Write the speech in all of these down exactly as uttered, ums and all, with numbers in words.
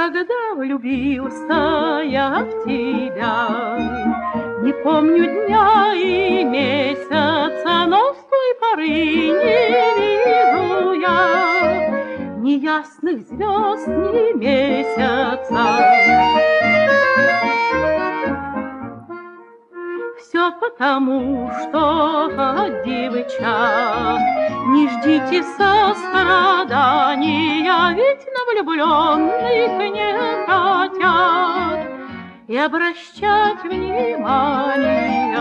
Когда влюбился я в тебя, не помню дня и месяца, но с той поры не вижу я ни ясных звезд, ни месяца. Все потому, что от девчат не ждите сострадания, ведь на влюбленных не хотят и обращать внимания.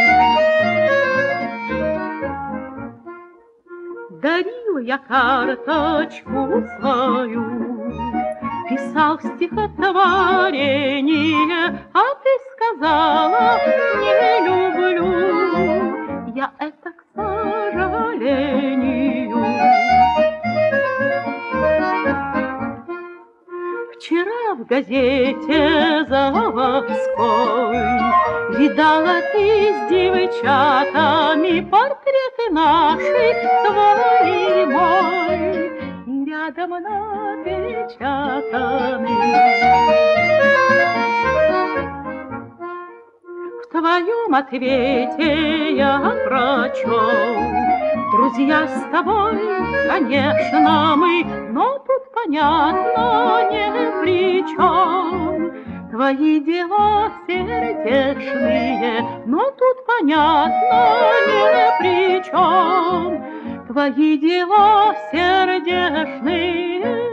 Дарил я карточку свою, писал стихотворение, а ты сказала: не люблю я это, к сожалению. Вчера в газете заводской видала ты с девчатами портреты наши, твой и мой, и рядом напечатаны. В твоем ответе я прочел: друзья с тобой, конечно, мы, но тут понятно не при чем. Твои дела сердечные, но тут понятно не при чем. Твои дела сердечные.